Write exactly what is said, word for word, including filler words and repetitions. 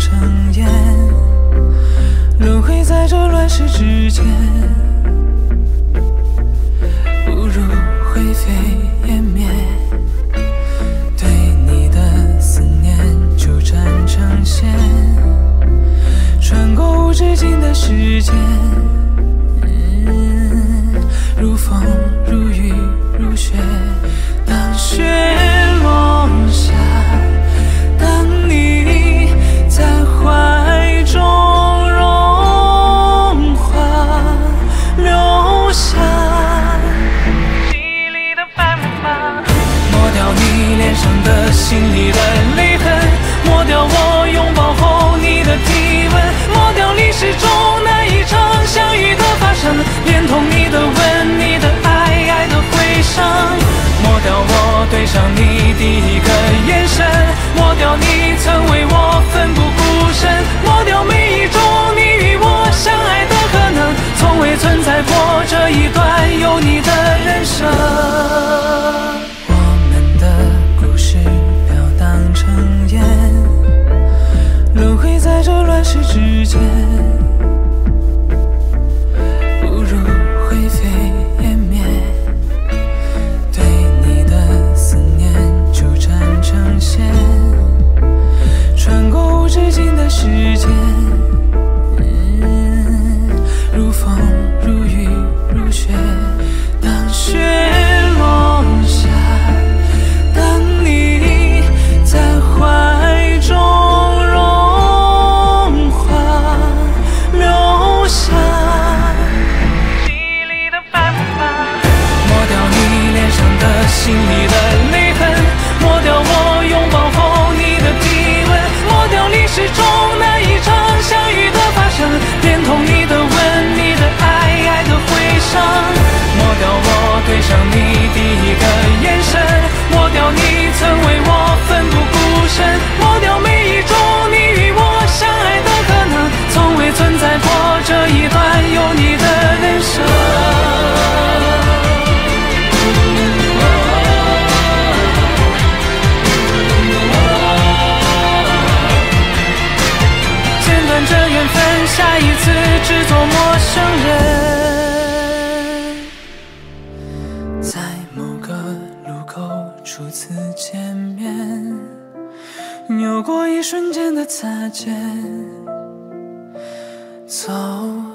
成烟，轮回在这乱世之间，不如灰飞烟灭。对你的思念纠缠成线，穿过无止境的时间，嗯，如风如雨如雪。当雪落下，当你在怀中融化，留下记忆里的斑马，抹掉你脸上的心里的泪痕，抹掉我拥抱后你的体温，抹掉历史中那一场相遇的发生，连同你的吻，你的爱，爱的回声，抹掉我对上你第一个眼神，抹掉你曾为我奋不顾身，抹掉每一种你与我相爱的可能，从未存在过这一段有你的人生。我们的故事飘荡成烟，轮回在这乱世之间，不如灰飞烟灭。对你的思念纠缠成线，穿过无止境的时间，嗯，如风如雨如雪。当雪落下，当你在怀中融化，留下记忆里的斑马，抹掉你脸上的心里的泪痕，抹掉我拥抱后你的体温，抹掉历史中那一场相遇的发生，连同你的吻，你的爱，爱的回声，抹掉我对上你第一个眼神，抹掉你曾为我奋不顾身，抹掉每一种你与我相爱的可能，从未存在过这一段有你的人生。剪断这缘分，下一次只做陌生人。在某个路口初次见面，有过一瞬间的擦肩，走